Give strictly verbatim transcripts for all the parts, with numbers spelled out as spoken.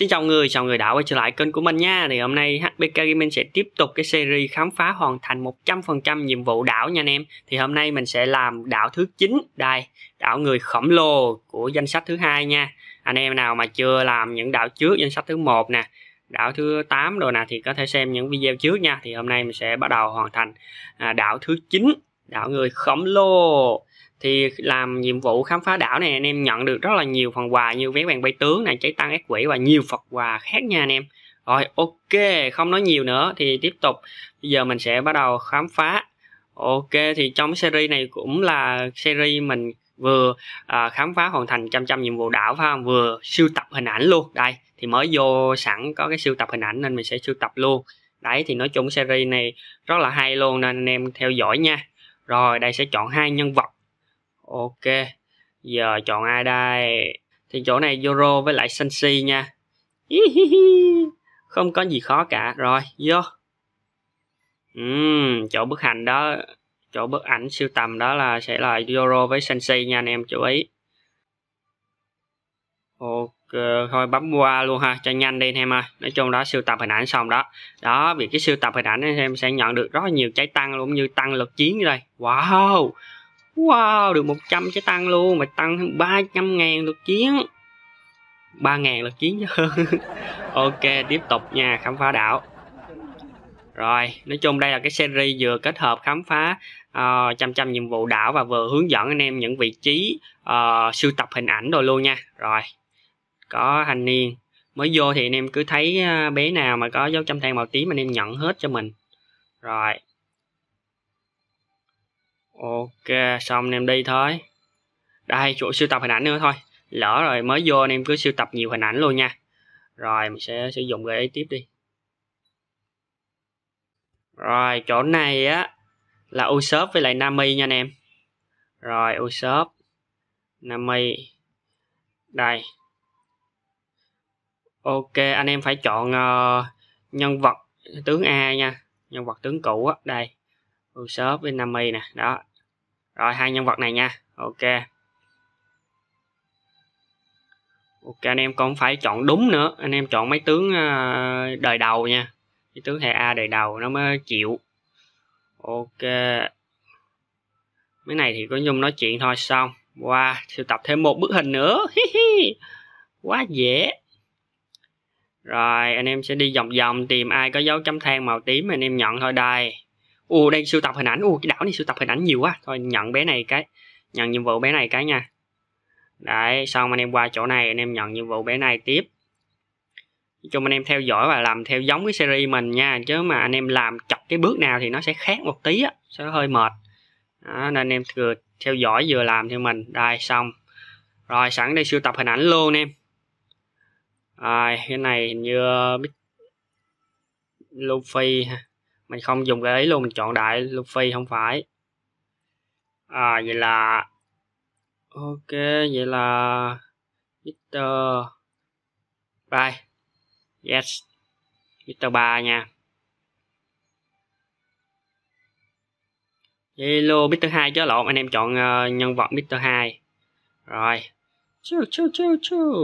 Xin chào người, chào người đã quay trở lại kênh của mình nha. Thì hôm nay hát pê ca Gaming sẽ tiếp tục cái series khám phá hoàn thành một trăm phần trăm nhiệm vụ đảo nha anh em. Thì hôm nay mình sẽ làm đảo thứ chín, đây, đảo người khổng lồ của danh sách thứ hai nha. Anh em nào mà chưa làm những đảo trước danh sách thứ một nè, đảo thứ tám rồi nè thì có thể xem những video trước nha. Thì hôm nay mình sẽ bắt đầu hoàn thành à, đảo thứ chín, đảo người khổng lồ. Thì làm nhiệm vụ khám phá đảo này anh em nhận được rất là nhiều phần quà như vé vàng bay tướng này, trái tăng ép quỷ và nhiều phần quà khác nha anh em. Rồi ok, không nói nhiều nữa thì tiếp tục. Bây giờ mình sẽ bắt đầu khám phá. Ok, thì trong series này cũng là series mình vừa à, khám phá hoàn thành trăm trăm nhiệm vụ đảo phải không, vừa sưu tập hình ảnh luôn. Đây thì mới vô sẵn có cái sưu tập hình ảnh nên mình sẽ sưu tập luôn. Đấy thì nói chung series này rất là hay luôn nên anh em theo dõi nha. Rồi đây sẽ chọn hai nhân vật. Ok, giờ chọn ai đây? Thì chỗ này Zoro với lại Senshi nha. Không có gì khó cả. Rồi, vô. Uhm, chỗ bức ảnh đó, chỗ bức ảnh siêu tầm đó là sẽ là Zoro với Senshi nha anh em chú ý. Ok, thôi bấm qua luôn ha, cho nhanh đi em ơi. Nói chung đó sưu tập hình ảnh xong đó. Đó, vì cái sưu tập hình ảnh em sẽ nhận được rất là nhiều trái tăng luôn, như tăng lực chiến như đây. Wow. Wow, được một trăm trái tăng luôn, mà tăng ba trăm ngàn lực chiến, ba ngàn lực chiến chứ. Ok, tiếp tục nha, khám phá đảo. Rồi, nói chung đây là cái series vừa kết hợp khám phá uh, trăm trăm nhiệm vụ đảo và vừa hướng dẫn anh em những vị trí uh, sưu tập hình ảnh rồi luôn nha. Rồi, có thanh niên mới vô thì anh em cứ thấy uh, bé nào mà có dấu chấm than màu tím anh em nhận hết cho mình. Rồi. Ok, xong anh em đi thôi. Đây, chỗ sưu tập hình ảnh nữa thôi. Lỡ rồi mới vô anh em cứ sưu tập nhiều hình ảnh luôn nha. Rồi mình sẽ sử dụng gợi ý tiếp đi. Rồi chỗ này á là Usopp với lại Nami nha anh em. Rồi Usopp, Nami. Đây. Ok, anh em phải chọn uh, nhân vật tướng A nha. Nhân vật tướng cũ á. Đây. Usopp với Nami nè. Đó. Rồi hai nhân vật này nha. Ok. Ok, anh em còn phải chọn đúng nữa. Anh em chọn mấy tướng uh, đời đầu nha. Cái tướng hệ A đời đầu nó mới chịu. Ok. Mấy này thì có Nhung nói chuyện thôi xong. Wow, sưu tập thêm một bức hình nữa. Quá dễ. Rồi anh em sẽ đi vòng vòng tìm ai có dấu chấm than màu tím anh em nhận thôi đây. Ồ đây sưu tập hình ảnh. Ồ cái đảo này sưu tập hình ảnh nhiều quá. Thôi nhận bé này cái. Nhận nhiệm vụ bé này cái nha. Đấy, xong anh em qua chỗ này anh em nhận nhiệm vụ bé này tiếp. Cho anh em theo dõi và làm theo giống cái series mình nha, chứ mà anh em làm chọc cái bước nào thì nó sẽ khác một tí á, sẽ hơi mệt đó, nên anh em vừa theo dõi vừa làm theo mình. Đây xong rồi, sẵn đây sưu tập hình ảnh luôn anh em. Rồi cái này hình như Luffy ha, mình không dùng cái ấy luôn, mình chọn đại Luffy không phải. À vậy là ok, vậy là mít-tơ Bye. Yes, mít-tơ ba nha. Hello mít-tơ hai chứ lộn, anh em chọn uh, nhân vật mít-tơ hai. Rồi. Chú chú chú chú.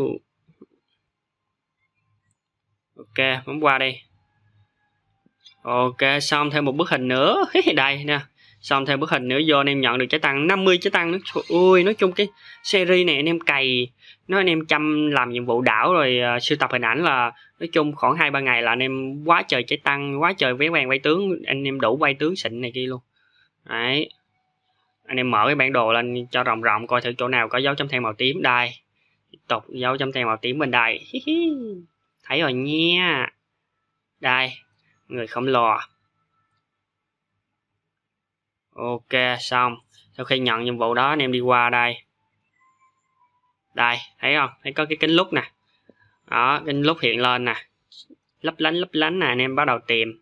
Ok, bấm qua đi. Ok, xong thêm một bức hình nữa. Đây nè. Xong thêm bức hình nữa vô anh em nhận được trái tăng năm mươi trái tăng nữa. Trời ơi, nói chung cái series này anh em cày, nói anh em chăm làm nhiệm vụ đảo rồi uh, sưu tập hình ảnh là nói chung khoảng hai ba ngày là anh em quá trời trái tăng, quá trời vé vàng bay tướng, anh em đủ bay tướng xịn này kia luôn. Đấy. Anh em mở cái bản đồ lên cho rộng rộng coi thử chỗ nào có dấu chấm than màu tím. Đây. Tiếp tục dấu chấm than màu tím bên đây. Thấy rồi nha. Đây, người khổng lồ. Ok, xong. Sau khi nhận nhiệm vụ đó anh em đi qua đây. Đây, thấy không? Thấy có cái kính lúp nè. Đó, kính lúp hiện lên nè. Lấp lánh lấp lánh nè, anh em bắt đầu tìm.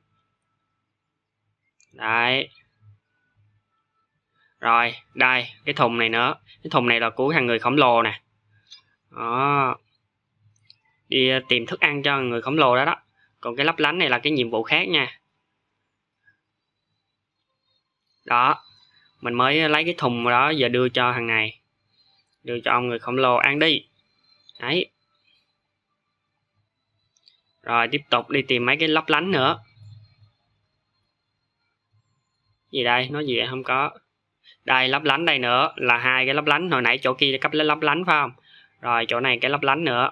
Đấy. Rồi, đây, cái thùng này nữa. Cái thùng này là của thằng người khổng lồ nè. Đó. Đi tìm thức ăn cho người khổng lồ đó đó. Còn cái lấp lánh này là cái nhiệm vụ khác nha. Đó. Mình mới lấy cái thùng đó giờ đưa cho thằng này. Đưa cho ông người khổng lồ ăn đi. Đấy. Rồi tiếp tục đi tìm mấy cái lấp lánh nữa. Gì đây, nói gì vậy? Không có. Đây, lấp lánh đây nữa, là hai cái lấp lánh, hồi nãy chỗ kia cấp lấp lánh phải không? Rồi chỗ này cái lấp lánh nữa.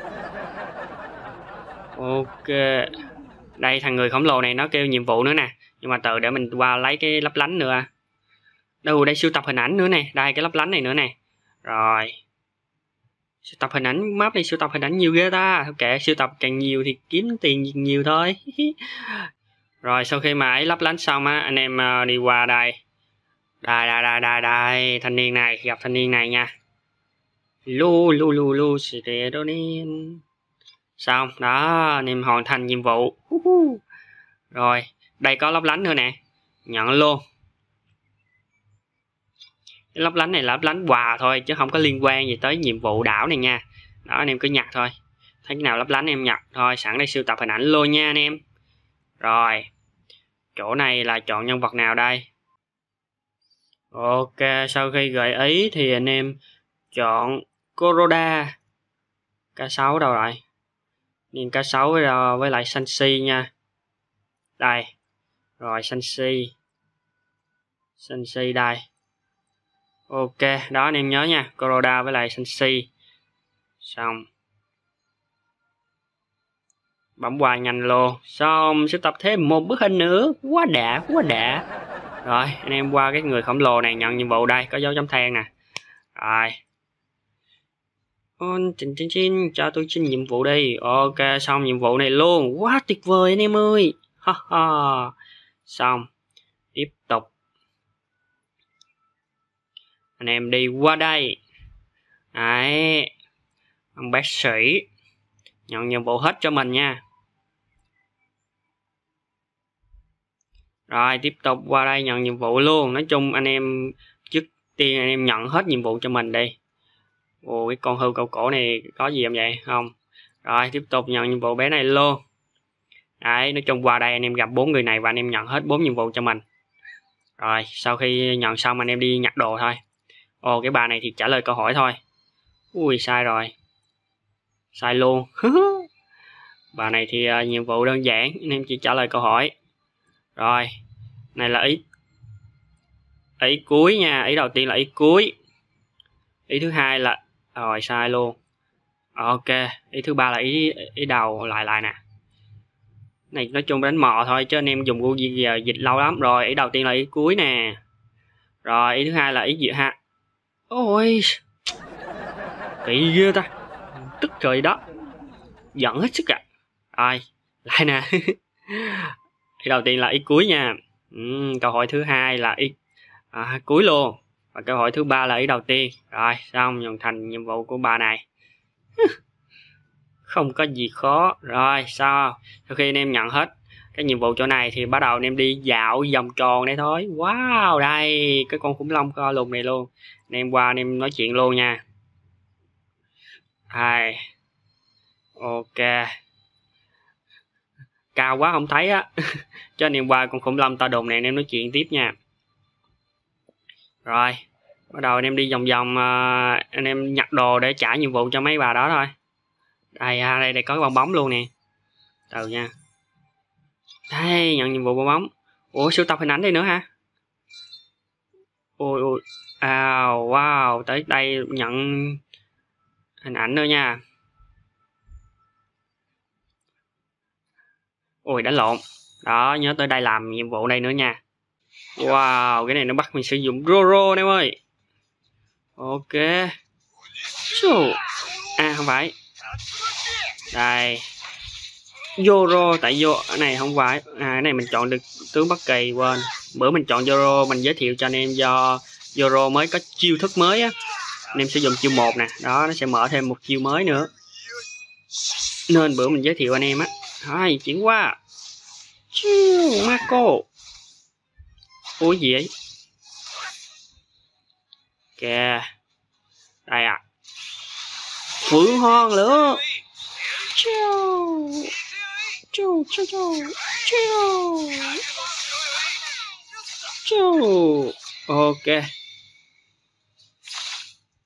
Ok. Đây thằng người khổng lồ này nó kêu nhiệm vụ nữa nè, nhưng mà từ để mình qua lấy cái lấp lánh nữa. Đâu đây, sưu tập hình ảnh nữa nè, đây cái lấp lánh này nữa nè. Rồi sưu tập hình ảnh, map này sưu tập hình ảnh nhiều ghê ta. Ok, sưu tập càng nhiều thì kiếm tiền nhiều thôi. Rồi sau khi mà ấy lấp lánh xong á, anh em uh, đi qua đây. Đây đây đây đây đây, thanh niên này, gặp thanh niên này nha. Lu lu lu lu serotonin. Xong đó, anh em hoàn thành nhiệm vụ. Rồi đây có lấp lánh nữa nè, nhận luôn. Cái lấp lánh này là lấp lánh quà thôi chứ không có liên quan gì tới nhiệm vụ đảo này nha. Đó, anh em cứ nhặt thôi, thấy cái nào lấp lánh em nhặt thôi. Sẵn đây sưu tập hình ảnh luôn nha anh em. Rồi chỗ này là chọn nhân vật nào đây? Ok, sau khi gợi ý thì anh em chọn Kuroda. Cá sấu đâu rồi? Nhìn cá sấu với, với lại Sanshi nha. Đây. Rồi Sanshi. Sanshi đây. Ok, đó anh em nhớ nha, Kuroda với lại Sanshi. Xong. Bấm qua nhanh luôn. Xong, sưu tập thêm một bức hình nữa. Quá đã, quá đã. Rồi, anh em qua cái người khổng lồ này nhận nhiệm vụ đây, có dấu chấm than nè. Rồi. Chín chín chín, cho tôi xin nhiệm vụ đi. Ok, xong nhiệm vụ này luôn. Quá tuyệt vời anh em ơi. Ha ha. Xong. Tiếp tục. Anh em đi qua đây. Đấy. Ông bác sĩ. Nhận nhiệm vụ hết cho mình nha. Rồi tiếp tục qua đây nhận nhiệm vụ luôn. Nói chung anh em trước tiên anh em nhận hết nhiệm vụ cho mình đi. Ồ, cái con hươu cầu cổ này có gì không vậy? Không. Rồi tiếp tục nhận nhiệm vụ bé này luôn. Đấy, nói chung qua đây anh em gặp bốn người này và anh em nhận hết bốn nhiệm vụ cho mình. Rồi sau khi nhận xong anh em đi nhặt đồ thôi. Ồ, cái bà này thì trả lời câu hỏi thôi. Ui, sai rồi. Sai luôn. Bà này thì uh, nhiệm vụ đơn giản, anh em chỉ trả lời câu hỏi. Rồi, này là ý ý cuối nha. Ý đầu tiên là ý cuối. Ý thứ hai là rồi sai luôn. Ok, ý thứ ba là ý ý đầu lại lại nè. Này nói chung đánh mò thôi chứ anh em dùng Google giờ dịch lâu lắm. Rồi ý đầu tiên là ý cuối nè. Rồi ý thứ hai là ý gì ha. Ôi, kỳ ghê ta, tức trời đó, giận hết sức à. Rồi lại nè. Ý đầu tiên là ý cuối nha. Ừ, câu hỏi thứ hai là ý à, cuối luôn. Và câu hỏi thứ ba là ý đầu tiên. Rồi xong, hoàn thành nhiệm vụ của bà này. Không có gì khó. Rồi sao, sau khi anh em nhận hết cái nhiệm vụ chỗ này thì bắt đầu anh em đi dạo vòng tròn đây thôi. Wow, đây cái con khủng long co lùn này luôn. Anh em qua anh em nói chuyện luôn nha. Hai. Ok, cao quá không thấy á. Cho anh em qua con khủng long to đùng này anh em nói chuyện tiếp nha. Rồi bắt đầu anh em đi vòng vòng, uh, anh em nhặt đồ để trả nhiệm vụ cho mấy bà đó thôi. Đây à, đây đây có cái bong bóng luôn nè. Từ nha. Đây, nhận nhiệm vụ bong bóng. Ủa, sưu tập hình ảnh đây nữa hả? Ôi ôi. À, wow, tới đây nhận hình ảnh nữa nha. Ôi, đã lộn. Đó, nhớ tới đây làm nhiệm vụ đây nữa nha. Wow, cái này nó bắt mình sử dụng Roro em ơi. Ok. À, không phải. Đây. Zoro, tại vô này không phải. À, cái này mình chọn được tướng bất kỳ, quên. Bữa mình chọn Zoro mình giới thiệu cho anh em do Zoro mới có chiêu thức mới á. Anh em sử dụng chiêu một nè, đó nó sẽ mở thêm một chiêu mới nữa. Nên bữa mình giới thiệu anh em á. Thôi, chuyển qua. Chiêu Marco. Ủa gì vậy? Kìa. Đây à. Phượng hoàng lửa. Chiêu. Chiêu chiêu chiêu. Chiêu. Chiêu. Ok.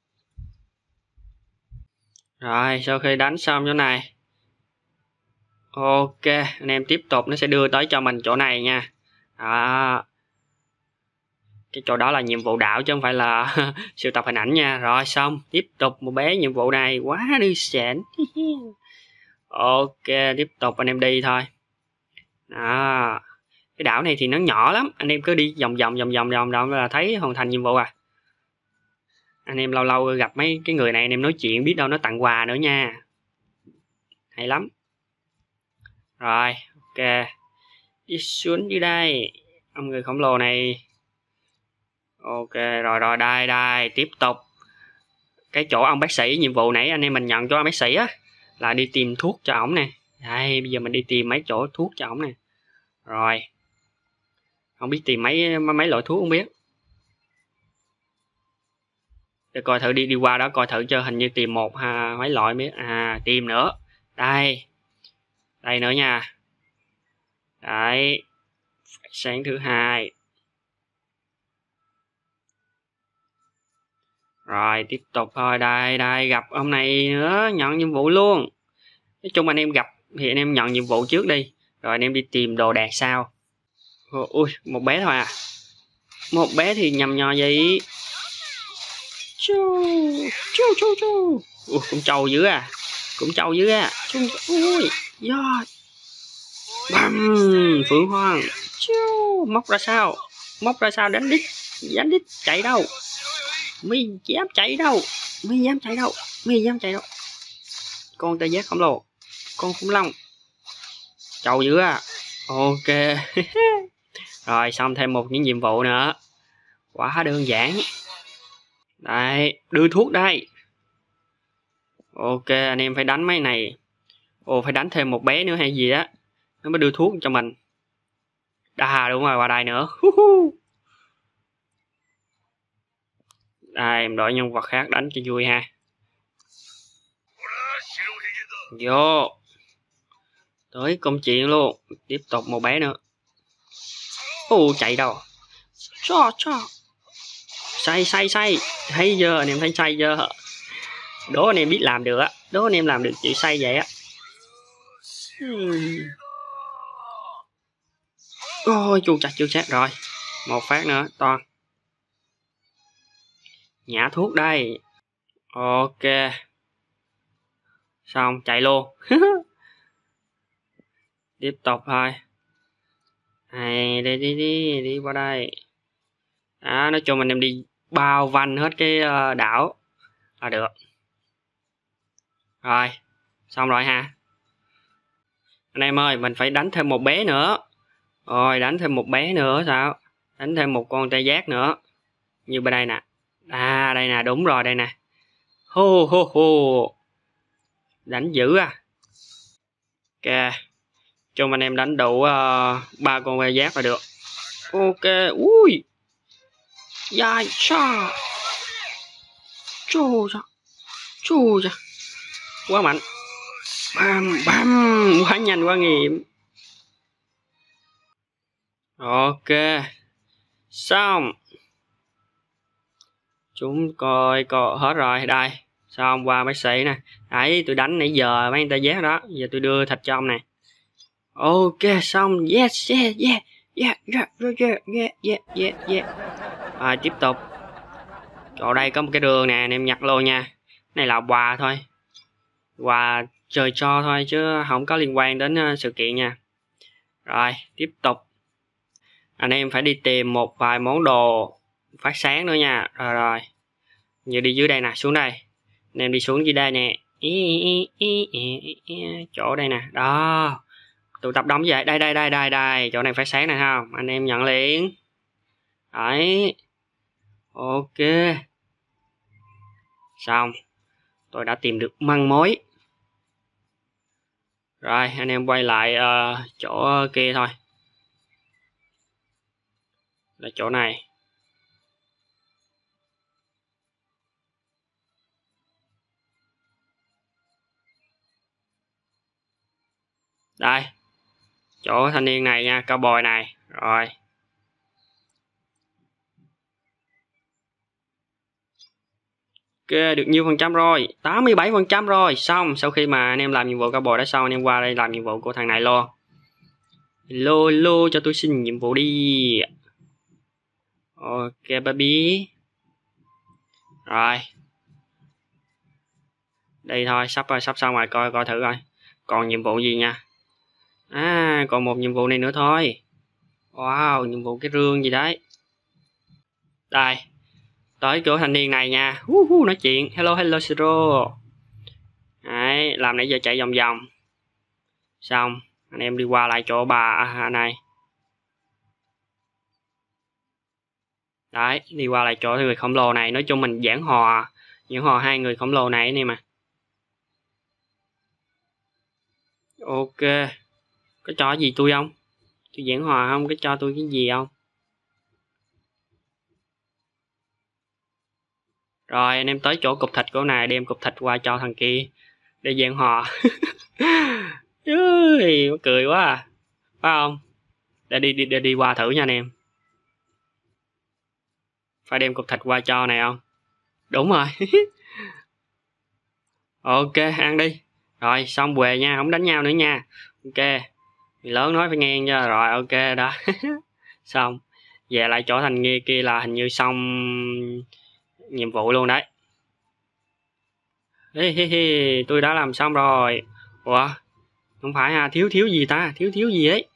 Rồi sau khi đánh xong chỗ này. Ok, anh em tiếp tục, nó sẽ đưa tới cho mình chỗ này nha. Đó. Cái chỗ đó là nhiệm vụ đảo chứ không phải là sưu tập hình ảnh nha. Rồi xong, tiếp tục một bé nhiệm vụ này quá đơn giản. Ok, tiếp tục anh em đi thôi. Đó. Cái đảo này thì nó nhỏ lắm, anh em cứ đi vòng vòng vòng vòng vòng vòng là thấy hoàn thành nhiệm vụ à. Anh em lâu lâu gặp mấy cái người này anh em nói chuyện biết đâu nó tặng quà nữa nha. Hay lắm. Rồi, ok. Đi xuống dưới đây. Ông người khổng lồ này. Ok, rồi rồi đây đây, tiếp tục. Cái chỗ ông bác sĩ nhiệm vụ nãy anh em mình nhận cho ông bác sĩ á là đi tìm thuốc cho ổng nè. Đây, bây giờ mình đi tìm mấy chỗ thuốc cho ổng nè. Rồi. Không biết tìm mấy mấy loại thuốc không biết. Để coi thử đi đi qua đó coi thử cho, hình như tìm một ha, mấy loại biết. À, tìm nữa. Đây. Đây nữa nha. Đấy. Sáng thứ hai. Rồi tiếp tục thôi. Đây đây, gặp ông này nữa, nhận nhiệm vụ luôn. Nói chung anh em gặp thì anh em nhận nhiệm vụ trước đi, rồi anh em đi tìm đồ đạc sau. Ui, một bé thôi à. Một bé thì nhầm nhò vậy. Chu chu chu chu. Ui, cũng trâu dữ à. Cũng trâu dữ à. Ui, do. Băm, Phượng Hoàng. Chu, móc ra sao? Móc ra sao đánh đít. Đánh đít chạy đâu? Mi dám chạy đâu? Mi dám chạy đâu? Mi dám chạy đâu? Con tê giác khổng lồ. Con khủng long. Trâu dữ à. Ok. Rồi xong thêm một những nhiệm vụ nữa. Quá đơn giản. Đây, đưa thuốc đây. Ok, anh em phải đánh mấy này. Ồ, phải đánh thêm một bé nữa hay gì á, nó mới đưa thuốc cho mình. À đúng rồi, qua đây nữa. Đây, em đổi nhân vật khác đánh cho vui ha. Vô. Tới công chuyện luôn. Tiếp tục một bé nữa. Ồ, chạy đâu. Cho, cho. Say, say, say. Thấy chưa, anh em thấy say chưa? Đố anh em biết làm được á. Đố anh em làm được chữ say vậy á. Hmm. Ôi, chu chặt chưa sát rồi. Một phát nữa, toàn. Nhả thuốc đây. Ok. Xong, chạy luôn. Tiếp tục thôi. Này, đi đi đi, đi qua đây. Đó, nói chung anh em đi bao vanh hết cái đảo là được. Rồi, xong rồi ha. Anh em ơi, mình phải đánh thêm một bé nữa. Rồi, đánh thêm một bé nữa sao? Đánh thêm một con tê giác nữa. Như bên đây nè. À, đây nè, đúng rồi, đây nè. Hô hô hô. Đánh dữ à. Ok. Cho anh em đánh đủ ba uh, con tê giác là được. Ok, ui. Dài cha. Chô cha. Chô cha. Quá mạnh. Bam bam, quá nhanh quá nghiệm. Ok. Xong. Chúng coi coi hết rồi đây. Xong qua bác sĩ nè. Đấy, tôi đánh nãy giờ mấy anh ta giác đó, giờ tôi đưa thịt cho ông này. Ok, xong. Yes, yeah, yeah. Yeah, yeah, yeah, yeah, yeah, yeah, yeah. À, tiếp tục. Chỗ đây có một cái đường nè, anh em nhặt luôn nha. Này là quà thôi. Quà trời cho thôi chứ không có liên quan đến sự kiện nha. Rồi, tiếp tục. Anh em phải đi tìm một vài món đồ phát sáng nữa nha. Rồi rồi. Như đi dưới đây nè, xuống đây. Anh em đi xuống dưới đây nè. Chỗ đây nè. Đó. Tụ tập đông vậy. Đây đây đây đây đây. Chỗ này phát sáng này không? Anh em nhận liền. Đấy. Ok. Xong. Tôi đã tìm được manh mối. Rồi, anh em quay lại uh, chỗ kia thôi. Là chỗ này. Đây. Chỗ thanh niên này nha, cao bồi này. Rồi. được nhiêu phần trăm rồi? tám mươi bảy phần trăm rồi. Xong, sau khi mà anh em làm nhiệm vụ cao bồi đã xong, anh em qua đây làm nhiệm vụ của thằng này luôn. Hello, hello, cho tôi xin nhiệm vụ đi. Ok baby. Rồi. Đây thôi, sắp rồi, sắp xong rồi, coi coi thử coi. Còn nhiệm vụ gì nha. À, còn một nhiệm vụ này nữa thôi. Wow, nhiệm vụ cái rương gì đấy. Đây. Tới chỗ thanh niên này nha. Uh, uh, nói chuyện. Hello, hello, Siro. Đấy, làm nãy giờ chạy vòng vòng. Xong, anh em đi qua lại chỗ bà à, này. Đấy, đi qua lại chỗ người khổng lồ này. Nói chung mình giảng hòa. Giảng hòa hai người khổng lồ này anh em à. Ok. Có cho gì tôi không? Tôi giảng hòa không? Có cho tôi cái gì không? Rồi anh em tới chỗ cục thịt của này, đem cục thịt qua cho thằng kia để giảng hòa. Ui, cười quá à. Phải không? Để đi, đi, đi, đi qua thử nha anh em. Phải đem cục thịt qua cho này không? Đúng rồi. Ok, ăn đi. Rồi, xong về nha, không đánh nhau nữa nha. Ok. Người lớn nói phải nghe cho. Rồi, ok đó. Xong. Về lại chỗ thành kia kia là hình như xong nhiệm vụ luôn đấy. Hi hi hi, tôi đã làm xong rồi. Ủa? Không phải ha, thiếu thiếu gì ta? Thiếu thiếu gì ấy?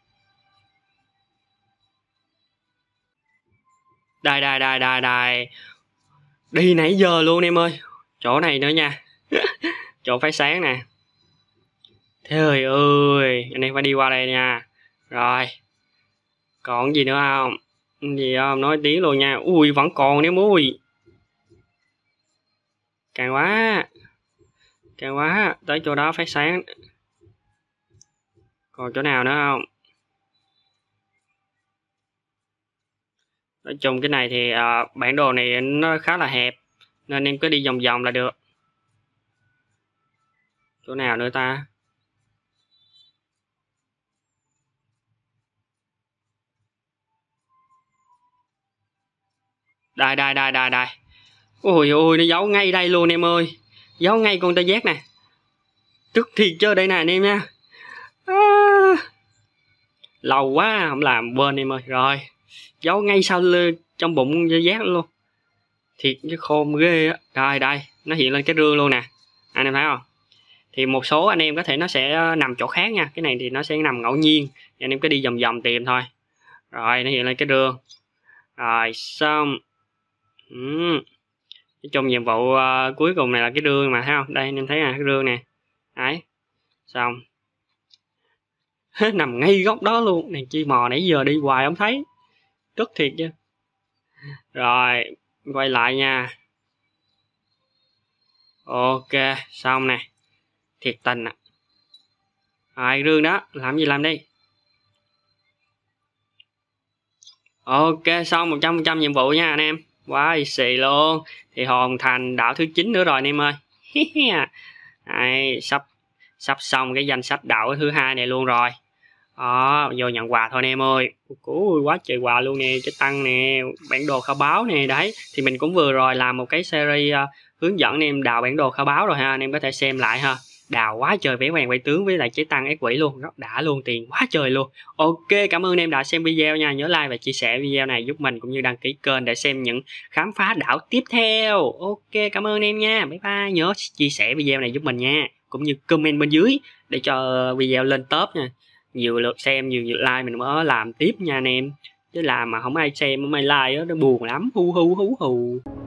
Đây đây đây đây đây. Đi nãy giờ luôn em ơi. Chỗ này nữa nha. Chỗ phát sáng nè. Trời ơi, anh em phải đi qua đây nha. Rồi. Còn gì nữa không? Gì không? Nói tiếng luôn nha. Ui, vẫn còn nè ui. Càng quá. Càng quá. Tới chỗ đó phát sáng. Còn chỗ nào nữa không? Nói chung cái này thì uh, bản đồ này nó khá là hẹp. Nên em cứ đi vòng vòng là được. Chỗ nào nữa ta? Đây đây đây đây đây. Ôi ôi, nó giấu ngay đây luôn em ơi. Giấu ngay con tê giác nè. Tức thiệt chứ đây nè anh em nha. À, lâu quá không làm quên em ơi. Rồi. Giấu ngay sau trong bụng tê giác luôn. Thiệt chứ khôn ghê á. Rồi đây, nó hiện lên cái rương luôn nè. Anh em thấy không? Thì một số anh em có thể nó sẽ nằm chỗ khác nha. Cái này thì nó sẽ nằm ngẫu nhiên. Anh em cứ đi vòng vòng tìm thôi. Rồi, nó hiện lên cái rương. Rồi, xong. Ừ. Trong nhiệm vụ uh, cuối cùng này là cái rương mà thấy không? Đây anh em thấy nè, cái rương nè. Đấy. Xong. Nằm ngay góc đó luôn. Này chi mò nãy giờ đi hoài không thấy. Tức thiệt chứ. Rồi, quay lại nha. Ok, xong nè. Thiệt tình à. Rồi, rương đó, làm gì làm đi. Ok, xong một trăm phần trăm nhiệm vụ nha anh em. Quá wow, xì luôn. Thì hoàn thành đảo thứ chín nữa rồi anh em ơi. Đấy, sắp sắp xong cái danh sách đảo thứ hai này luôn rồi. Đó, vô nhận quà thôi anh em ơi. Ui, quá trời quà luôn nè, cái tăng nè, bản đồ kho báu nè. Đấy, thì mình cũng vừa rồi làm một cái series uh, hướng dẫn anh em đào bản đồ kho báu rồi ha. Anh em có thể xem lại ha. Đào quá trời vẽ vàng quay tướng với lại chế tăng ác quỷ luôn, rất đã luôn, tiền quá trời luôn. Ok, cảm ơn anh em đã xem video nha. Nhớ like và chia sẻ video này giúp mình, cũng như đăng ký kênh để xem những khám phá đảo tiếp theo. Ok, cảm ơn anh em nha. Bye bye. Nhớ chia sẻ video này giúp mình nha, cũng như comment bên dưới để cho video lên top nha. Nhiều lượt xem, nhiều lượt like mình mới làm tiếp nha anh em. Chứ làm mà không ai xem, không ai like đó, nó buồn lắm. Hu hu hu hu.